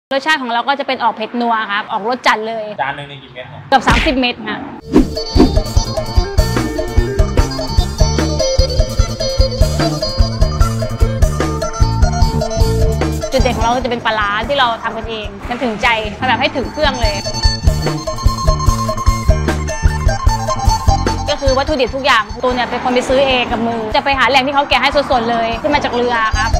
รสชาติของเราก็จะเป็นออกเผ็ดนัวครับออกรสจัดเลยจานหนึ่งในกี่เม็ดเกือบ30 เม็ดค่ะจุดเด่นของเราจะเป็นปลาร้าที่เราทำกันเองมันถึงใจแบบให้ถึงเครื่องเลยก็คือวัตถุดิบทุกอย่างตูนเนี่ยเป็นคนไปซื้อเองกับมือจะไปหาแหล่งที่เขาแกะให้สดๆเลยขึ้นมาจากเรือครับ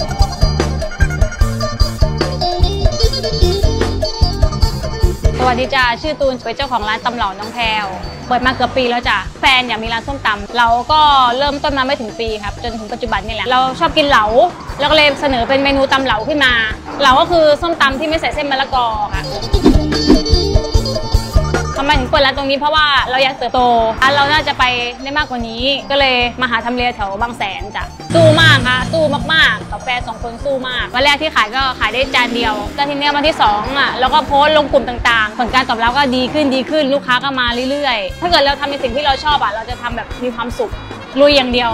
สวัสดีจ้าชื่อตูนเป็นเจ้าของร้านตำเหลาน้องแพรวเปิดมาเกือบปีแล้วจ้ะแฟนอยากมีร้านส้มตำเราก็เริ่มต้นมาไม่ถึงปีครับจนถึงปัจจุบันนี่แหละเราชอบกินเหลาแล้วก็เลยเสนอเป็นเมนูตำเหลาขึ้นมาเหลาก็คือส้มตำที่ไม่ใส่เส้นมะละกอค่ะทำไมถึงเปิดร้านตรงนี้เพราะว่าเราอยากเติบโตร้านเราน่าจะไปได้มากกว่านี้ก็เลยมาหาทำเลแถวบางแสนจ้ะสู้มากค่ะสู้มากๆกับแฟน2 คนสู้มากวันแรกที่ขายก็ขายได้จานเดียวแล้วทีนี้วันที่2เราก็โพสต์ลงกลุ่มต่างๆผลการตอบรับก็ดีขึ้นลูกค้าก็มาเรื่อยๆถ้าเกิดเราทำในสิ่งที่เราชอบเราจะทำแบบมีความสุขลุยอย่างเดียว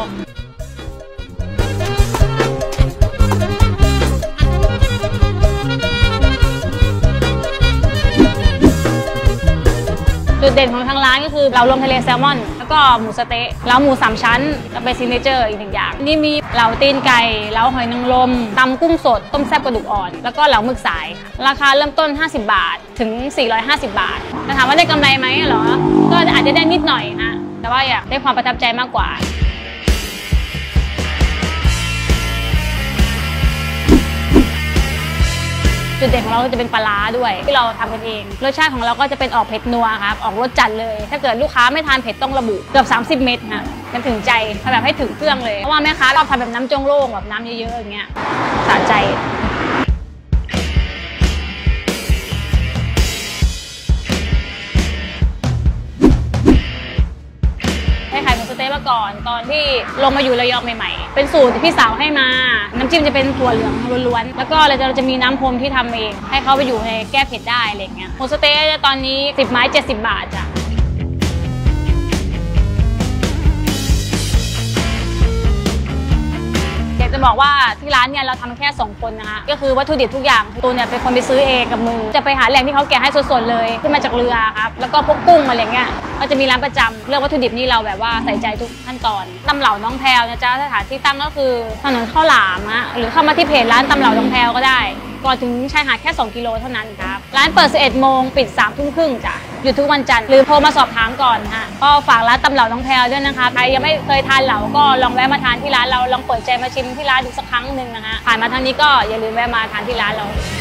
จุดเด่นของทางร้านก็คือเราลงทะเลแซลมอนแล้วก็หมูสเต๊ะแล้วหมู3 ชั้นก็เป็นซิกเนเจอร์อีก1 อย่างนี่มีเหลาตีนไก่เหลาหอยนางรมตำกุ้งสดต้มแซ่บกระดูกอ่อนแล้วก็เหลาหมึกสายราคาเริ่มต้น50 บาทถึง450 บาทแต่ถามว่าได้กำไรไหมเหรอก็อาจจะได้นิดหน่อยฮะแต่ว่าอยากได้ความประทับใจมากกว่าจุดเด่นของเราจะเป็นปลาร้าด้วยที่เราทำกันเองรสชาติของเราก็จะเป็นออกเผ็ดนัวครับออกรสจัดเลยถ้าเกิดลูกค้าไม่ทานเผ็ดต้องระบุเกือบ30 เม็ดค่ะมันถึงใจแบบให้ถึงเครื่องเลยเพราะว่าแม่ค้าเราทำแบบน้ำจงโล่งแบบน้ำเยอะๆอย่างเงี้ยสะใจให้ขายหมูสเต๊ะมาก่อนตอนที่ลงมาอยู่ระยองใหม่ๆเป็นสูตรที่พี่สาวให้มาน้ำจิ้มจะเป็นถั่วเหลืองล้วนๆแล้วก็เราจะมีน้ำพรมที่ทำเองให้เขาไปอยู่ในแก้เผ็ดได้อะไรเงี้ยหมูสเต๊ะตอนนี้10 ไม้70 บาทจ้ะจะบอกว่าที่ร้านเนี่ยเราทำแค่2 คนนะคะก็คือวัตถุดิบทุกอย่างตูนเนี่ยเป็นคนไปซื้อเองกับมือจะไปหาแหล่งที่เขาแกะให้สดๆเลยขึ้นมาจากเรือครับแล้วก็พวกกุ้งอะไรเงี้ยก็จะมีร้านประจำเรื่องวัตถุดิบนี่เราแบบว่าใส่ใจทุกขั้นตอนตำเหลาน้องแพรวนะจ๊ะสถานที่ตั้งก็คือถนนข้าวหลามนะหรือเข้ามาที่เพจร้านตำเหลาน้องแพรวก็ได้ก่อนถึงชายหาดแค่2 กิโลเท่านั้นครับร้านเปิด11 โมงปิด3 ทุ่มครึ่งจ้ะหยุดทุกวันจันทร์หรือโทรมาสอบถามก่อนฮะก็ฝากร้านตำเหลาน้องแพรวด้วยนะคะใครยังไม่เคยทานเหลาก็ลองแวะมาทานที่ร้านเราลองเปิดใจมาชิมที่ร้านดูสักครั้งหนึ่งนะคะผ่านมาทางนี้ก็อย่าลืมแวะมาทานที่ร้านเรา